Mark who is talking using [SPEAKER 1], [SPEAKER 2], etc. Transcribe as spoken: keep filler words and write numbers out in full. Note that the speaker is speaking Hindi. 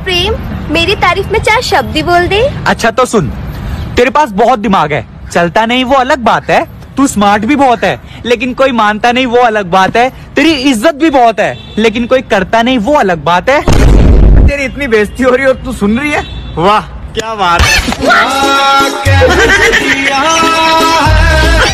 [SPEAKER 1] प्रेम, मेरी तारीफ में चार शब्द ही बोल दे।
[SPEAKER 2] अच्छा तो सुन, तेरे पास बहुत दिमाग है, चलता नहीं वो अलग बात है, तू स्मार्ट भी बहुत है, लेकिन कोई मानता नहीं वो अलग बात है, तेरी इज्जत भी बहुत है, लेकिन कोई करता नहीं वो अलग बात है। तेरी इतनी बेइज्जती हो रही है और तू सुन रही है, वाह क्या बात है।